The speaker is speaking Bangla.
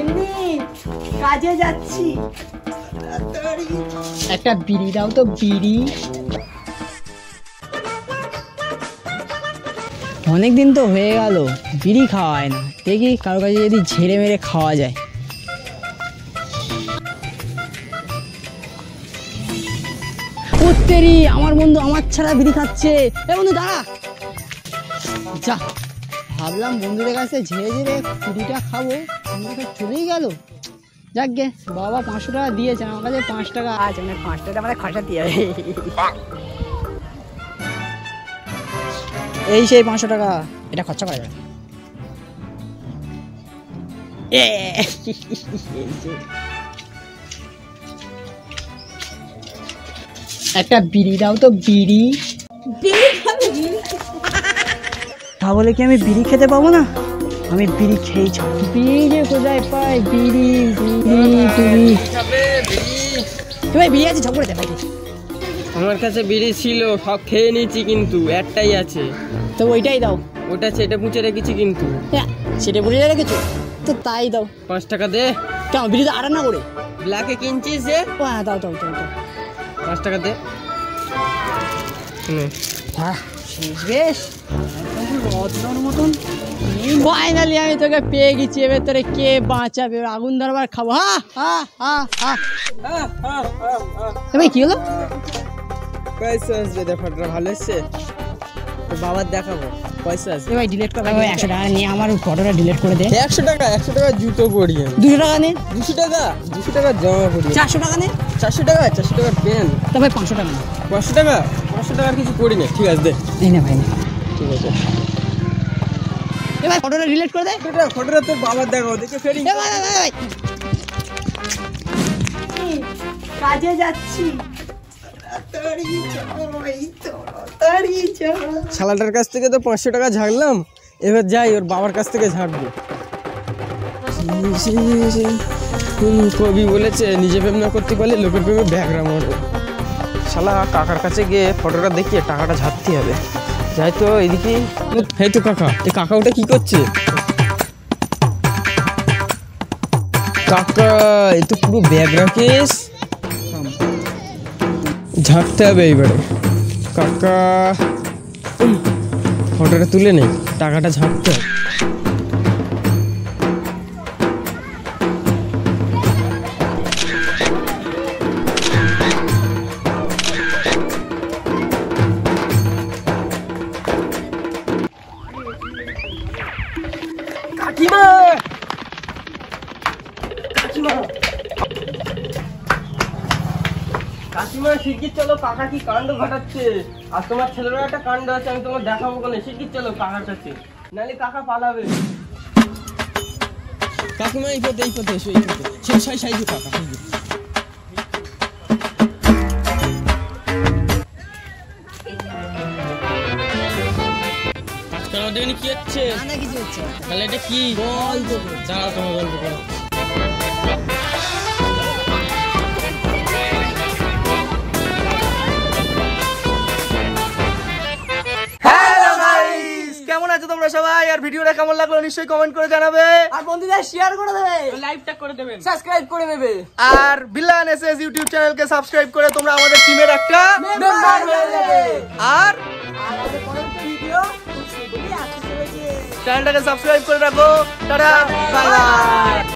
কাজে যাচ্ছি, একটা বিড়ি দাও তো। বিড়ি অনেকদিন তো হয়ে গেল বিড়ি খাওয়া হয় না, দেখি কারো কাছে যদি ঝেড়ে মেরে খাওয়া যায়। উত্তেরি, আমার বন্ধু আমার ছাড়া বিড়ি খাচ্ছে। এ বন্ধু দাঁড়া, যা ভাবলাম বন্ধুদের কাছে ঝেড়ে ঝেড়ে বিড়িটা খাবো, চলেই গেল। যাক গে, বাবা 500 টাকা দিয়েছে, আমার কাছে 5 টাকা আছে, মানে 5 টাকা মানে খরচা দিয়ে এই সেই 500 টাকা, এটা খরচা করা যাবে। একটা বিড়ি দাও তো। বিড়ি তা বলে কি আমি বিড়ি খেতে পাবো না? আমি বিড়ি খেয়েই ছাড়ব। বিড়ি যে কোথায় পাই? বিড়ি বিড়ি বিড়ি ভাই, বিড়ি আছে, ঝগড়ে দেয় ভাই। আমার কাছে বিড়ি ছিল, সব খেয়ে নিয়েছি, কিন্তু একটাই আছে। তো ওইটাই দাও। ওটা সেটা মুছে রেখেছি, কিন্তু সেটা বুঝে রেখেছো তো, তাই দাও। 5 টাকা দে। কেন বিড়ি তো আড়া না করে ব্ল্যাকে কিনছিস যে? ও হ্যাঁ, দাও দাও দাও দাও। 5 টাকা দে। হ্যাঁ বেশ, রত্নর মতন। ফাইনালি আমি তোকে পেয়ে গেছি, এবার তোরে কে বাঁচাবে? আগুন ধরবার খাবো। ভাই কি হলো? পয়সা আসবে, ফটোটা ভালো এসছে, তোর বাবার দেখাবো। পয়সা আসবে ভাই, ডিলিট কর। 100 টাকা নিয়ে আমার ফটোটা ডিলিট করে দে। 100 টাকা? 100 টাকা জুতো পরি। 200 টাকা নে। 200 টাকা? 200 টাকা জমা করি। 400 টাকা নে। 400 টাকা? 400 টাকার পেন। তো ভাই 500 টাকা নে। 500 টাকা? 500 টাকার কিছু করি না, ঠিক আছে দে। এই না ভাই, না ঠিক আছে। ভাই ফটোটা ডিলিট করে দে। ফটোটা তোর বাবার দেখাবো, দেখে ফেরি। ভাই কাজে যাচ্ছি, শালাটার কাছ থেকে তো 500 টাকা ঝাড়লাম, এবার যাই ওর বাবার কাছ থেকে ঝাড়বো। কবি বলেছে, নিজে প্রেম না করতে পারলে লোকের প্রেমে ব্যাগরা মরে। শালা কাকার কাছে গিয়ে ফটোটা দেখিয়ে টাকাটা ঝাড়তে হবে। যাই তো এদিকে। এই তো কাকা, এই কাকা ওটা কি করছে? কাকা এ তো পুরো ব্যাগরা কেস, ঝাড়তে হবে এইবারে। কাকা ফটোটা তুলে নেই, টাকাটা ঝাড়তে হবে। কাকিমা, কাকিমা, কাকিমা শিগগির চলো, কাকা কি কাণ্ড ঘটাচ্ছে। আর তোমার ছেলেরও একটা কাণ্ড আছে, আমি তোমার দেখাবো কোনে। শিগগির চলো কাকার কাছে, নাহলে কাকা পালাবে। কাকিমা এই পথে এসো, এই পথে সাই কাকা। আজকাল ওদের কি হচ্ছে? কিছু হচ্ছে তাহলে এটা কি? গল্প দাঁড়াও, তোমার গল্প করো। কেমন আছো তোমরা সবাই? আর ভিডিওটা কেমন লাগলো নিশ্চয়ই কমেন্ট করে জানাবে, আর বন্ধুদের শেয়ার করে দেবে, লাইকটা করে দেবে, সাবস্ক্রাইব করে দেবে, আর বিল্লান এসএস ইউটিউব চ্যানেলকে সাবস্ক্রাইব করে তোমরা আমাদের টিমের একটা মেম্বার হয়ে যাবে। আর আমাদের পরবর্তী ভিডিও চ্যানেলটাকে সাবস্ক্রাইব করে রাখো। Tata, bye by.